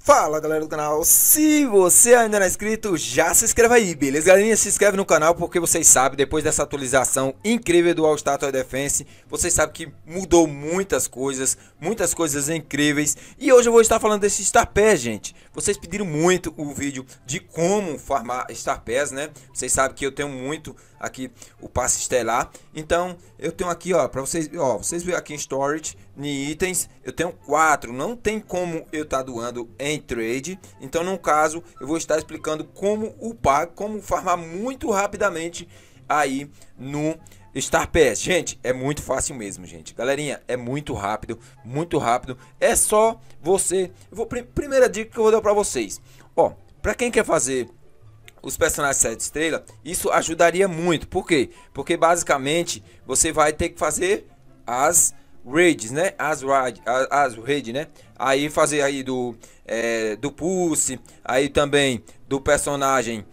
Fala galera do canal, se você ainda não é inscrito, já se inscreva aí, beleza galerinha? Se inscreve no canal porque vocês sabem, depois dessa atualização incrível do All Star Tower Defense, vocês sabem que mudou muitas coisas incríveis. E hoje eu vou estar falando desse Star Pass, gente. Vocês pediram muito o vídeo de como farmar Star Pass, né? Vocês sabem que eu tenho muito aqui o passe estelar. Então eu tenho aqui, ó, para vocês, ó, vocês verem aqui em storage, em itens, eu tenho 4, não tem como eu estar doando em trade. Então no caso eu vou estar explicando como upar, como farmar muito rapidamente aí no Star Pass. Gente, é muito fácil mesmo, gente. Galerinha, é muito rápido, muito rápido. É só você, primeira dica que eu vou dar para vocês, ó, para quem quer fazer os personagens 7 estrelas, isso ajudaria muito. Por quê? Porque basicamente você vai ter que fazer as raids, né? As raids, né? Aí fazer aí do Pulse, aí também do personagem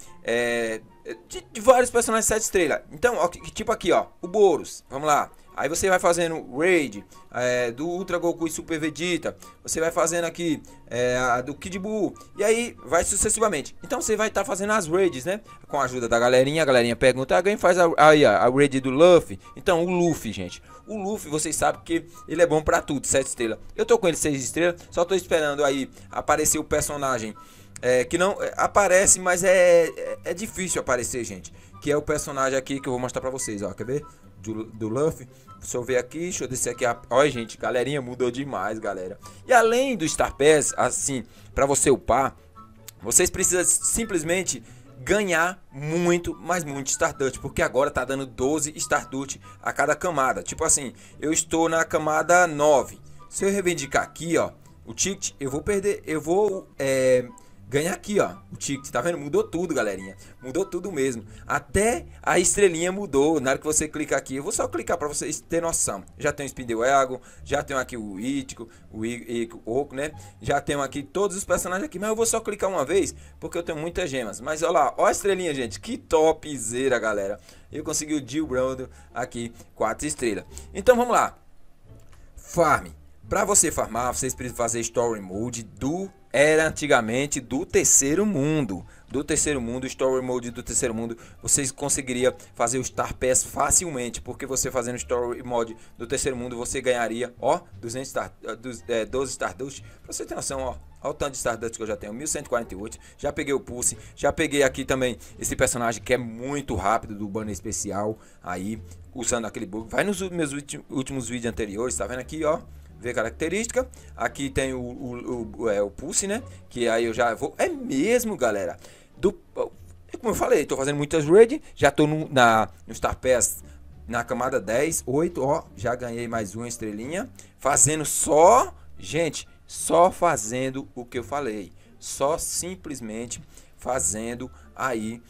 de vários personagens 7 estrelas. Então, ó, tipo aqui, ó, o Boros. Vamos lá. Aí você vai fazendo raid do Ultra Goku e Super Vegeta. Você vai fazendo aqui do Kid Buu. E aí vai sucessivamente. Então você vai estar fazendo as raids, né? Com a ajuda da galerinha. A galerinha pergunta, alguém faz a raid do Luffy. Então o Luffy, gente. O Luffy, vocês sabem que ele é bom pra tudo, 7 estrelas. Eu tô com ele 6 estrelas. Só tô esperando aí aparecer o personagem que não aparece, mas é difícil aparecer, gente. Que é o personagem aqui que eu vou mostrar pra vocês, ó. Quer ver? Do Luffy. Deixa eu ver aqui, deixa eu descer aqui. Olha, gente, galerinha, mudou demais, galera. E além do Star Pass, assim, pra você upar, vocês precisam simplesmente ganhar muito, mas muito Stardust, porque agora tá dando 12 Stardust a cada camada. Tipo assim, eu estou na camada 9. Se eu reivindicar aqui, ó, o ticket, eu vou perder, eu vou ganhar aqui, ó, o ticket, tá vendo? Mudou tudo, galerinha. Mudou tudo mesmo. Até a estrelinha mudou. Na hora que você clicar aqui, eu vou só clicar pra vocês terem noção. Já tem o Spindelwagon, já tenho aqui o Ichigo, o Oco, né? Já tenho aqui todos os personagens aqui, mas eu vou só clicar uma vez, porque eu tenho muitas gemas. Mas olha lá, ó a estrelinha, gente. Que topzera, galera. Eu consegui o Jill Brando aqui, 4 estrelas. Então vamos lá. Farm. Pra você farmar, vocês precisam fazer Story Mode era antigamente do terceiro mundo. Do terceiro mundo, Story Mode do terceiro mundo, vocês conseguiriam fazer o Star Pass facilmente, porque você fazendo Story Mode do terceiro mundo, você ganharia, ó, 12 Stardust. Pra você ter noção, ó, olha o tanto de Stardust que eu já tenho, 1148. Já peguei o Pulse, já peguei aqui também esse personagem que é muito rápido do banner especial, aí, usando aquele bug. Vai nos meus últimos vídeos anteriores, tá vendo aqui, ó. Ver característica, aqui tem o Pulse, né? Que aí eu já vou. É mesmo, galera. Como eu falei, tô fazendo muitas raids. Já tô no Star Pass na camada 10, 8, ó. Já ganhei mais uma estrelinha. Fazendo só, gente, só fazendo o que eu falei. Só simplesmente fazendo aí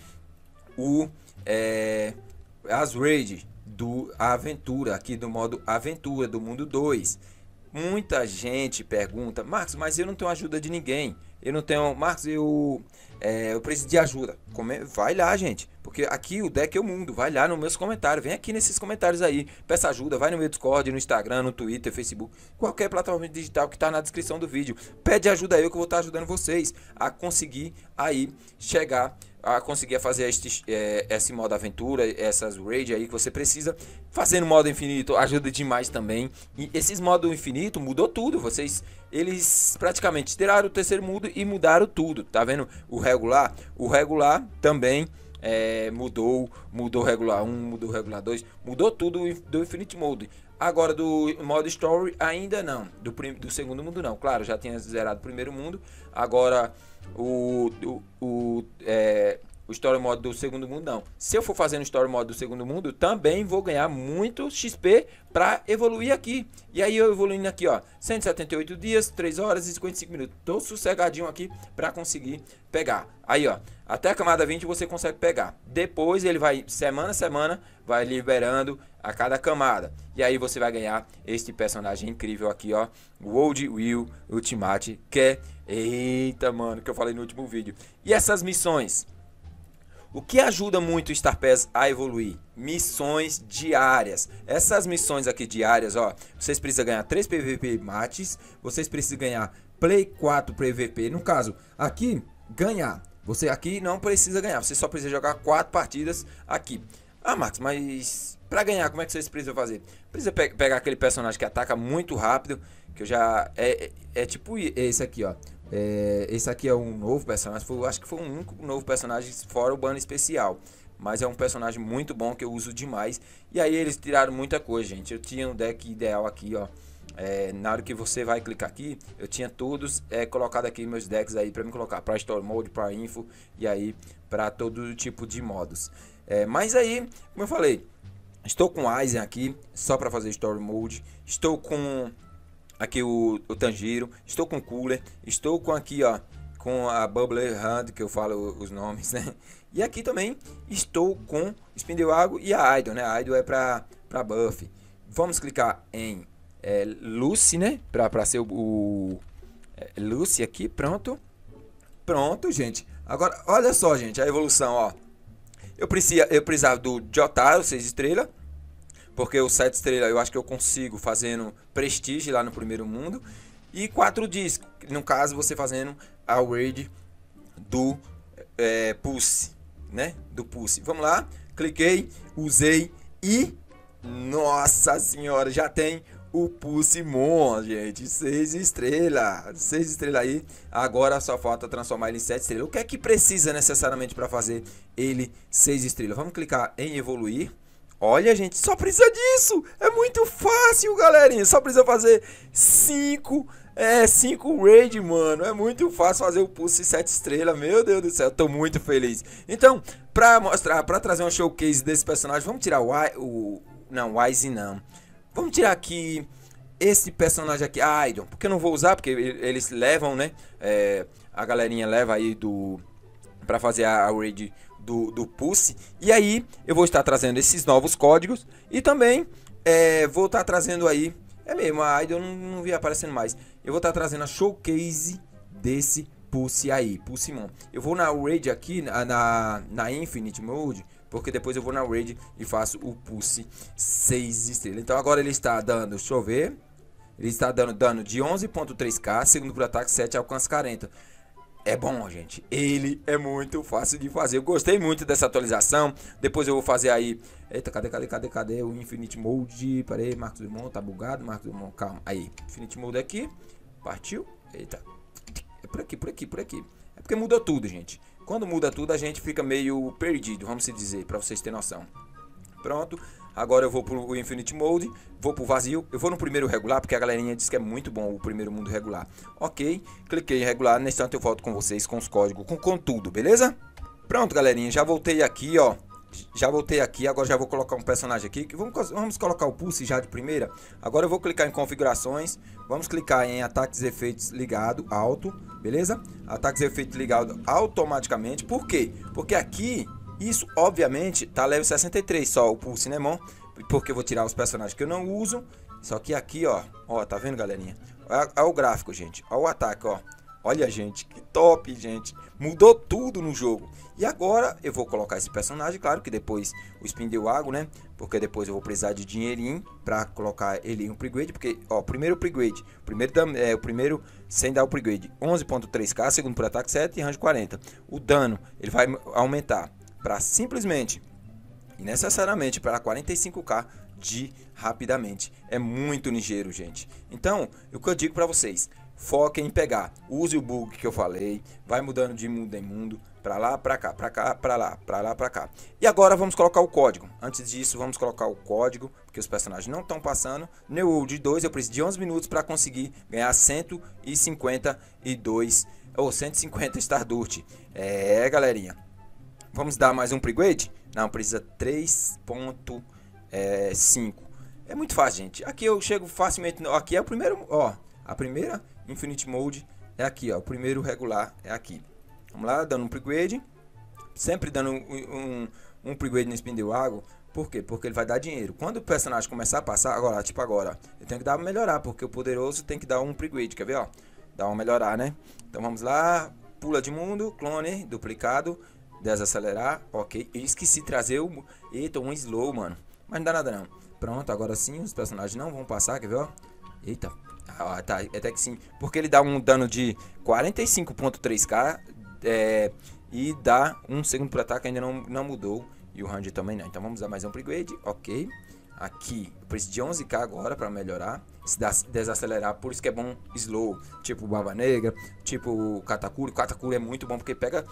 as raids do Aventura, aqui do modo Aventura, do mundo 2. Muita gente pergunta, Marcos, mas eu não tenho ajuda de ninguém. Eu não tenho, Marcos, eu preciso de ajuda. Vai lá, gente, porque aqui o deck é o mundo. Vai lá nos meus comentários, vem aqui nesses comentários aí, peça ajuda, vai no meu Discord, no Instagram, no Twitter, Facebook, qualquer plataforma digital que está na descrição do vídeo. Pede ajuda aí que eu vou estar ajudando vocês a conseguir aí chegar a conseguir fazer esse modo aventura, essas raids aí que você precisa. Fazendo modo infinito ajuda demais também. E esses modos infinito mudou tudo. Eles praticamente tiraram o terceiro mundo e mudaram tudo. Tá vendo? O regular também mudou o regular 1, mudou o regular 2, mudou tudo do Infinite Mode. Agora do modo Story ainda não, do segundo mundo não. Claro, já tinha zerado o primeiro mundo. Agora o Story Mode do segundo mundo não. Se eu for fazendo Story Mode do segundo mundo, também vou ganhar muito XP para evoluir aqui. E aí eu evoluindo aqui, ó, 178 dias, 3 horas e 55 minutos. Tô sossegadinho aqui para conseguir pegar. Aí, ó, até a camada 20 você consegue pegar. Depois ele vai, semana a semana, vai liberando a cada camada. E aí você vai ganhar este personagem incrível aqui, ó, World Will Ultimate, que é... Eita, mano, que eu falei no último vídeo. E essas missões? O que ajuda muito o Star Pass a evoluir? Missões diárias. Essas missões aqui diárias, ó, vocês precisam ganhar 3 PVP mates, vocês precisam ganhar Play 4 PVP. No caso, aqui, ganhar. Você aqui não precisa ganhar, você só precisa jogar 4 partidas aqui. Ah, Marcos, mas pra ganhar, como é que vocês precisam fazer? Precisa pegar aquele personagem que ataca muito rápido, que eu já... É tipo esse aqui, ó. Esse aqui é um novo personagem, acho que foi um único novo personagem fora o banner especial. Mas é um personagem muito bom que eu uso demais. E aí eles tiraram muita coisa, gente. Eu tinha um deck ideal aqui, ó. Na hora que você vai clicar aqui, eu tinha todos colocado aqui meus decks aí pra me colocar para Story Mode, para Info e aí para todo tipo de modos. Mas aí, como eu falei, estou com Aizen aqui só para fazer Story Mode. Estou com aqui o Tanjiro, estou com Cooler, estou com aqui, ó, com a Bubbler Hand, que eu falo os nomes, né? E aqui também estou com Spindelwago e a Idol, né? A Idol é para buff. Vamos clicar em Lucy, né? Pra ser o Lucy aqui, pronto. Pronto, gente. Agora, olha só, gente, a evolução, ó. Eu precisava do Jotaro, 6 estrelas. Porque o 7 estrelas eu acho que eu consigo fazendo Prestige lá no primeiro mundo. E 4 discos. No caso, você fazendo a raid do Pulse, né? Do Pulse. Vamos lá. Cliquei, usei e... Nossa senhora, já tem o Pulsimon, gente. 6 estrelas. 6 estrelas aí. Agora só falta transformar ele em 7 estrelas. O que é que precisa necessariamente para fazer ele 6 estrelas? Vamos clicar em evoluir. Olha, gente, só precisa disso. É muito fácil, galerinha. Só precisa fazer 5 raid, mano. É muito fácil fazer o Pulse 7 estrelas. Meu Deus do céu, eu tô muito feliz. Então, pra mostrar, pra trazer um showcase desse personagem, vamos tirar não, Wise não. Vamos tirar aqui esse personagem aqui, Idol. Porque eu não vou usar, porque eles levam, né? A galerinha leva aí pra fazer a raid do Pulse. E aí eu vou estar trazendo esses novos códigos. E também vou estar trazendo aí... É mesmo, a Idol não vi aparecendo mais. Eu vou estar trazendo a showcase desse Pulse aí, Pulsimon. Eu vou na raid aqui, na Infinite Mode, porque depois eu vou na raid e faço o Pulse 6 estrelas. Então agora ele está dando, deixa eu ver, ele está dando dano de 11.3k, segundo por ataque, 7 alcance 40. É bom, gente, ele é muito fácil de fazer. Eu gostei muito dessa atualização. Depois eu vou fazer aí. Eita, cadê o Infinite Mode? Parei, Marcos Dumont, tá bugado, Marcos Dumont, calma. Aí, Infinite Mode aqui, partiu. Eita, é por aqui. É porque mudou tudo, gente. Quando muda tudo, a gente fica meio perdido, vamos se dizer, pra vocês terem noção. Pronto, agora eu vou pro Infinite Mode, vou pro vazio, eu vou no primeiro regular, porque a galerinha disse que é muito bom o primeiro mundo regular. Ok, cliquei em regular, nesse instante eu volto com vocês com os códigos, com tudo, beleza? Pronto, galerinha, já voltei aqui, ó. Já voltei aqui, agora já vou colocar um personagem aqui. Vamos colocar o Pulse já de primeira. Agora eu vou clicar em configurações. Vamos clicar em ataques e efeitos ligado, alto, beleza? Ataques e efeitos ligado automaticamente. Por quê? Porque aqui, isso obviamente tá level 63 só o Pulse, né, irmão? Porque eu vou tirar os personagens que eu não uso. Só que aqui, ó, tá vendo, galerinha? Olha o gráfico, gente. Olha o ataque, ó. Olha, gente, que top, gente. Mudou tudo no jogo. E agora eu vou colocar esse personagem, claro que depois o Spindelwago, né? Porque depois eu vou precisar de dinheirinho pra colocar ele em upgrade. Porque, ó, primeiro upgrade, o primeiro sem dar upgrade, 11.3k, segundo por ataque 7 e range 40. O dano, ele vai aumentar para simplesmente e necessariamente para 45k de rapidamente. É muito ligeiro, gente. Então, o que eu digo para vocês, foquem em pegar, use o bug que eu falei, vai mudando de mundo em mundo, pra lá, pra cá, pra cá, pra lá, pra lá, pra cá. E agora vamos colocar o código. Antes disso, vamos colocar o código, porque os personagens não estão passando. New de 2, eu preciso de 11 minutos para conseguir ganhar 152 ou 150 Stardust. Galerinha. Vamos dar mais um upgrade? Não, precisa 3.5. É muito fácil, gente. Aqui eu chego facilmente, aqui é o primeiro, ó, a primeira Infinite Mode é aqui, ó, o primeiro regular é aqui. Vamos lá, dando um upgrade. Sempre dando um upgrade no Spindelwago. Por quê? Porque ele vai dar dinheiro. Quando o personagem começar a passar, agora, tipo agora, eu tenho que dar uma melhorar, porque o poderoso tem que dar um upgrade, quer ver, ó? Dá uma melhorar, né? Então vamos lá, pula de mundo, clone, duplicado, desacelerar, ok. Eu esqueci de trazer o... Eita, um slow, mano. Mas não dá nada não. Pronto, agora sim, os personagens não vão passar, quer ver, ó? Eita, Ah, tá, até que sim. Porque ele dá um dano de 45.3k e dá 1 segundo por ataque, ainda não mudou. E o Ranger também não. Então vamos usar mais um upgrade, ok. Aqui, eu preciso de 11k agora para melhorar. Se desacelerar, por isso que é bom slow. Tipo Barba Negra, tipo Katakuri. Katakuri é muito bom porque pega...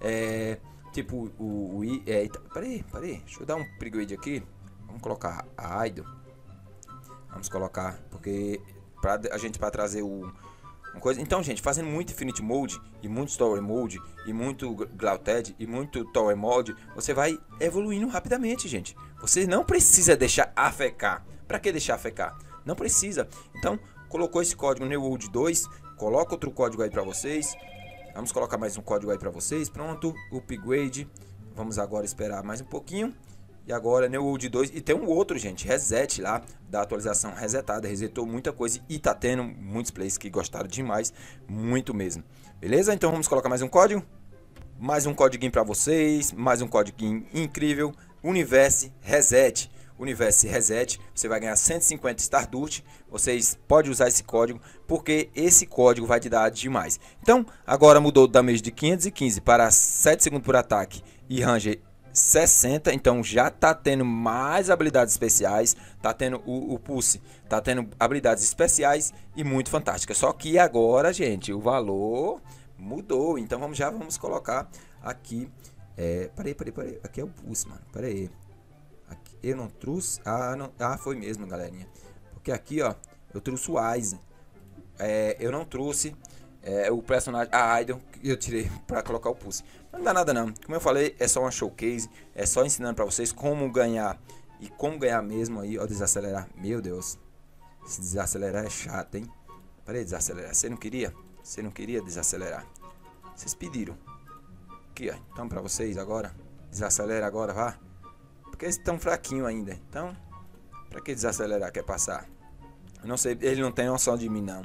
tipo peraí, deixa eu dar um upgrade aqui. Vamos colocar a Aido. Vamos colocar, porque a gente para trazer uma coisa. Então, gente, fazendo muito Infinite Mode e muito Tower Mode e muito Glauted e muito Tower Mode, você vai evoluindo rapidamente, gente. Você não precisa deixar AFK. Para que deixar AFK? Não precisa. Então, colocou esse código New World 2, coloca outro código aí para vocês. Vamos colocar mais um código aí para vocês. Pronto, upgrade. Vamos agora esperar mais um pouquinho. E agora New World 2. E tem um outro, gente, reset lá da atualização resetada. Resetou muita coisa e tá tendo muitos players que gostaram demais. Muito mesmo. Beleza? Então vamos colocar mais um código. Mais um códiguinho para vocês. Mais um códiguinho incrível. Universe Reset. Universe Reset. Você vai ganhar 150 Stardust. Vocês podem usar esse código, porque esse código vai te dar demais. Então, agora mudou o damage de 515 para 7 segundos por ataque. E Ranger 60, então já tá tendo mais habilidades especiais, tá tendo o Pulse, tá tendo habilidades especiais e muito fantásticas. Só que agora, gente, o valor mudou, então vamos colocar aqui, peraí, aqui é o Pulse, mano, peraí, aqui, eu não trouxe, foi mesmo, galerinha, porque aqui, ó, eu trouxe o Aizen, eu não trouxe o personagem, a Idol, que eu tirei para colocar o Pulse. Não dá nada não, como eu falei, é só uma showcase, é só ensinando para vocês como ganhar e como ganhar mesmo aí, ó, desacelerar. Meu Deus, se desacelerar é chato, hein? Peraí, desacelerar, você não queria? Você não queria desacelerar? Vocês pediram. Aqui, ó, então para vocês agora, desacelera agora, vá. Porque eles estão fraquinhos ainda, então, para que desacelerar, quer passar? Eu não sei, ele não tem noção de mim não.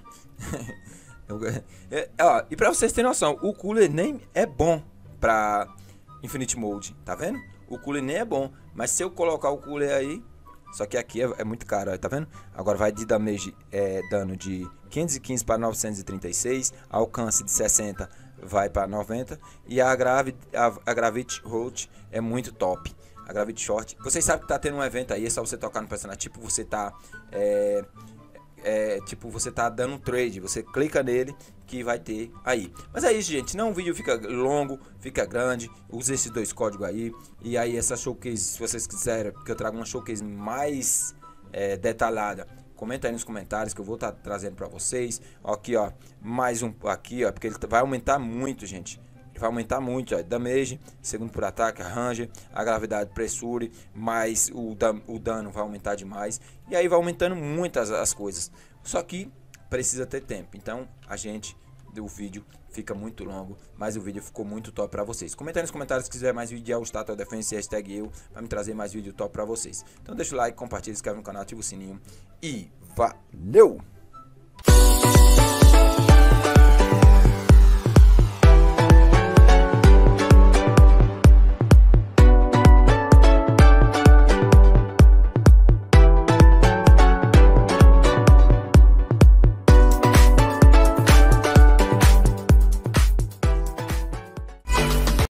E pra vocês terem noção, o cooler nem é bom pra Infinite Mode, tá vendo? O cooler nem é bom, mas se eu colocar o cooler aí, só que aqui é muito caro, ó, tá vendo? Agora vai de damage, dano de 515 para 936, alcance de 60 vai para 90 e a Gravity Short é muito top. A Gravity Short, vocês sabem que tá tendo um evento aí, é só você tocar no personagem, tipo você tá tipo você tá dando um trade, você clica nele que vai ter aí. Mas é isso, gente, não, o vídeo fica longo, fica grande, use esses dois códigos aí. E aí essa showcase, se vocês quiserem que eu traga uma showcase mais detalhada, comenta aí nos comentários que eu vou estar trazendo para vocês. Aqui, ó, mais um aqui, ó, porque ele vai aumentar muito, gente. Vai aumentar muito, ó, damage, segundo por ataque, Ranger, a gravidade, pressure, mais o dano vai aumentar demais. E aí vai aumentando muitas as coisas. Só que precisa ter tempo. Então o vídeo fica muito longo, mas o vídeo ficou muito top para vocês. Comenta aí nos comentários se quiser mais vídeo de All Star Tower Defense, hashtag eu, para me trazer mais vídeo top para vocês. Então deixa o like, compartilha, se inscreve no canal, ativa o sininho e valeu!